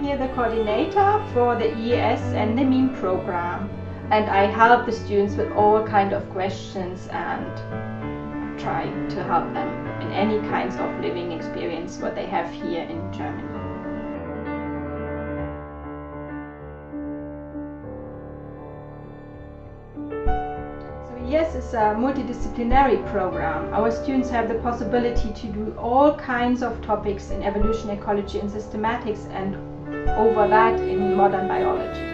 here the coordinator for the EES and the MEAN program, and I help the students with all kinds of questions and try to help them in any kinds of living experience what they have here in Germany. EES is a multidisciplinary program. Our students have the possibility to do all kinds of topics in evolution, ecology and systematics, and over that in modern biology.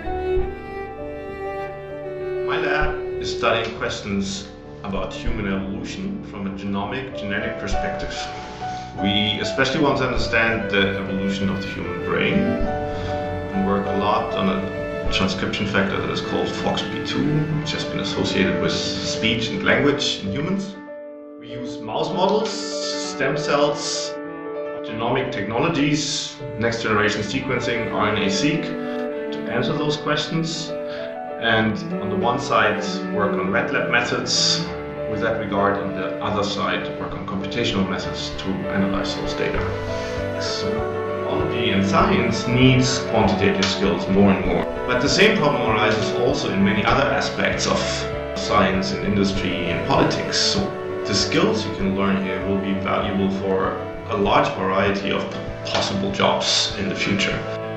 My lab is studying questions about human evolution from a genetic perspective. We especially want to understand the evolution of the human brain and work a lot on a transcription factor that is called FOXP2, which has been associated with speech and language in humans. We use mouse models, stem cells, genomic technologies, next generation sequencing, RNA-seq, to answer those questions. And on the one side, work on wet lab methods with that regard, on the other side, work on computational methods to analyze those data. So, biology and science needs quantitative skills more and more. But the same problem arises also in many other aspects of science and industry and politics. So the skills you can learn here will be valuable for a large variety of possible jobs in the future.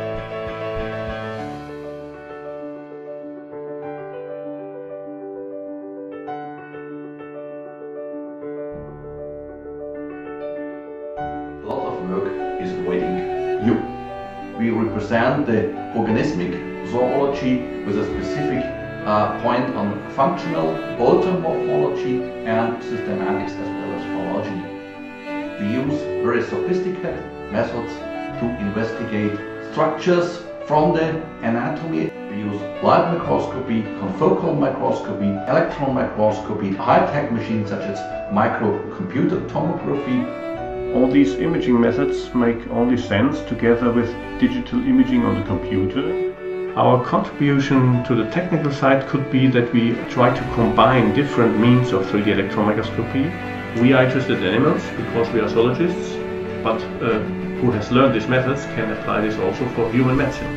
A lot of work is awaiting you. We represent the organismic zoology with a specific point on functional automorphology and systematics as well as phylogeny. We use very sophisticated methods to investigate structures from the anatomy. We use light microscopy, confocal microscopy, electron microscopy, high-tech machines such as microcomputer tomography. All these imaging methods make only sense together with digital imaging on the computer. Our contribution to the technical side could be that we try to combine different means of 3D electron microscopy. We are interested in animals because we are zoologists, but who has learned these methods can apply this also for human medicine.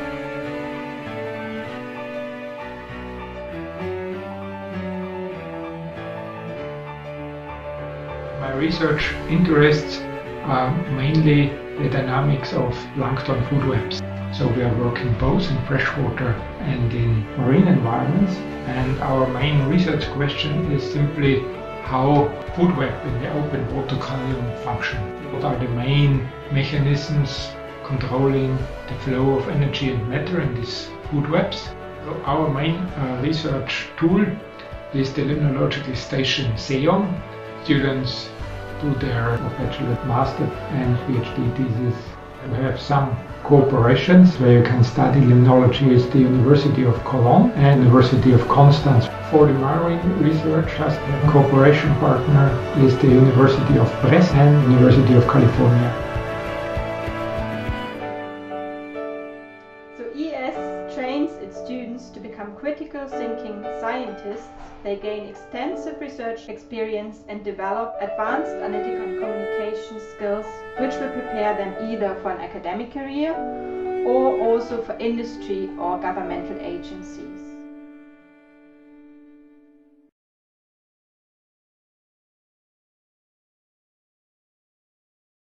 My research interests are mainly the dynamics of plankton food webs. So we are working both in freshwater and in marine environments, and our main research question is simply how food web in the open water column function. What are the main mechanisms controlling the flow of energy and matter in these food webs? So our main research tool is the limnological station SEOM. Students do their bachelor, master and PhD thesis. We have some cooperations where you can study limnology with the University of Cologne and University of Constance. For the marine research, just a cooperation partner is the University of Brest and University of California. So EES trains its students to become critical thinking scientists. They gain extensive research experience and develop advanced analytical and communication skills, which will prepare them either for an academic career or also for industry or governmental agencies.